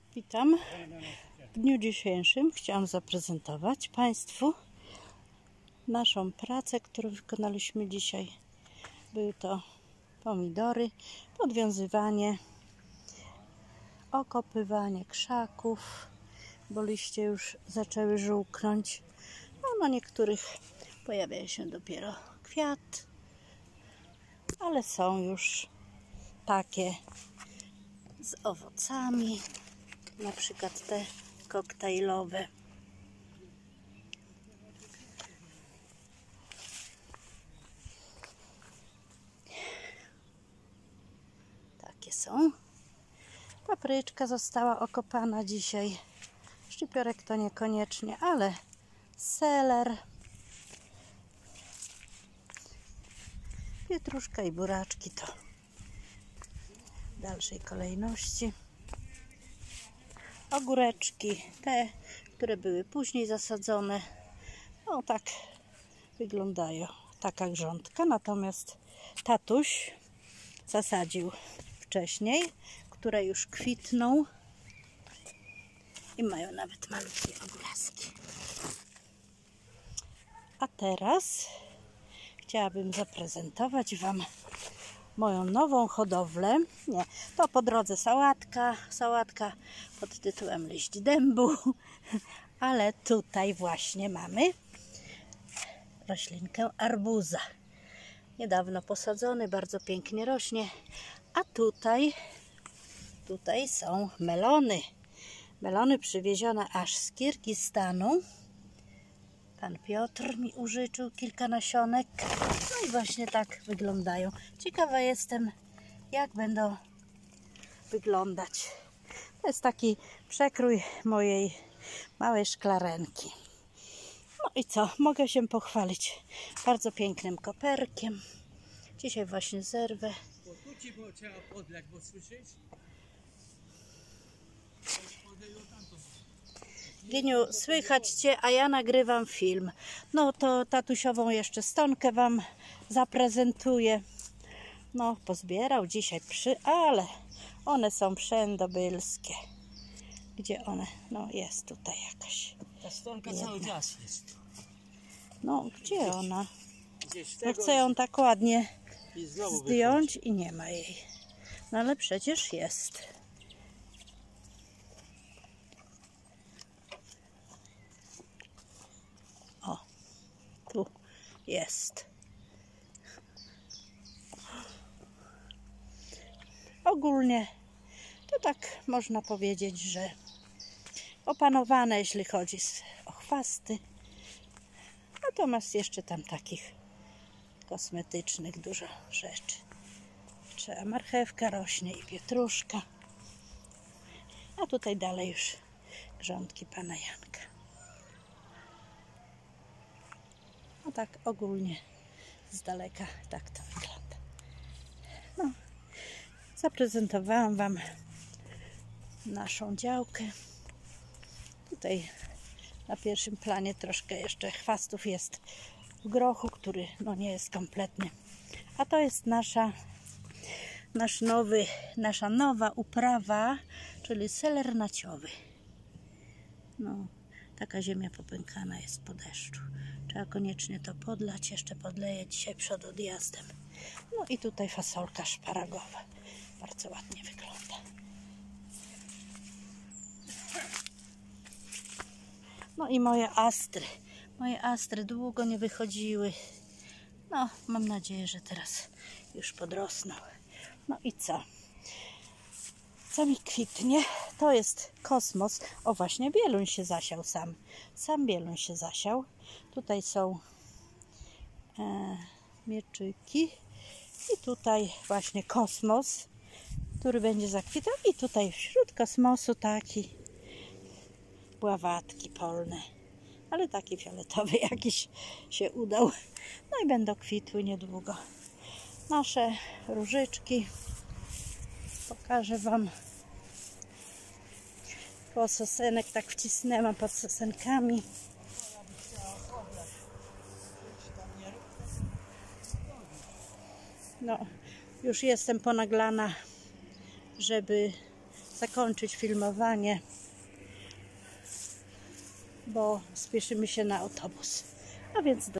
Witam. W dniu dzisiejszym chciałam zaprezentować Państwu naszą pracę, którą wykonaliśmy dzisiaj. Były to pomidory, podwiązywanie, okopywanie krzaków, bo liście już zaczęły żółknąć. Na niektórych pojawia się dopiero kwiat, ale są już takie z owocami, na przykład te koktajlowe. Takie są. Papryczka została okopana dzisiaj. Szczypiorek to niekoniecznie, ale seler, pietruszka i buraczki to w dalszej kolejności. Ogóreczki, te, które były później zasadzone, no tak wyglądają, taka grządka. Natomiast tatuś zasadził wcześniej, które już kwitną i mają nawet malutkie ogórki. A teraz chciałabym zaprezentować Wam moją nową hodowlę. Nie, to po drodze sałatka pod tytułem liść dębu, ale tutaj właśnie mamy roślinkę arbuza. Niedawno posadzony, bardzo pięknie rośnie, a tutaj są melony. Melony przywiezione aż z Kirgistanu. Pan Piotr mi użyczył kilka nasionek. No i właśnie tak wyglądają. Ciekawa jestem, jak będą wyglądać. To jest taki przekrój mojej małej szklarenki. No i co? Mogę się pochwalić bardzo pięknym koperkiem. Dzisiaj właśnie zerwę. Bo trzeba podlać, bo słyszysz? Giniu, słychać Cię, a ja nagrywam film. No to tatusiową jeszcze stonkę Wam zaprezentuję. No, pozbierał dzisiaj ale one są przędobylskie. Gdzie one? No, jest tutaj jakaś. Ta stonka cały czas jest. No, gdzie ona? Gdzieś No, chcę ją tak ładnie zdjąć wychodzi. i nie ma jej. No, ale przecież jest. O, tu jest. Ogólnie to tak można powiedzieć, że opanowane, jeśli chodzi o chwasty. Natomiast jeszcze tam takich kosmetycznych dużo rzeczy. Trzeba, marchewka rośnie i pietruszka. A tutaj dalej już grządki pana Janka. No tak ogólnie z daleka tak to wygląda. No, zaprezentowałam Wam naszą działkę. Tutaj na pierwszym planie troszkę jeszcze chwastów jest w grochu, który no nie jest kompletny. A to jest nasza nowa uprawa, czyli seler naciowy. No, taka ziemia popękana jest po deszczu. Trzeba koniecznie to podlać. Jeszcze podleję dzisiaj przed odjazdem. No i tutaj fasolka szparagowa. Bardzo ładnie wygląda. No i moje astry. Moje astry długo nie wychodziły. No, mam nadzieję, że teraz już podrosną. No i co? Co mi kwitnie? To jest kosmos. O, właśnie bieluń się zasiał sam. Sam bieluń się zasiał. Tutaj są mieczyki. I tutaj właśnie kosmos, który będzie zakwitał. I tutaj wśród kosmosu taki bławatki polne. Ale taki fioletowy jakiś się udał. No i będą kwitły niedługo. Nasze różyczki. Pokażę Wam. Po sosenek tak wcisnęłam pod sosenkami. No, już jestem ponaglana, żeby zakończyć filmowanie, bo spieszymy się na autobus. A więc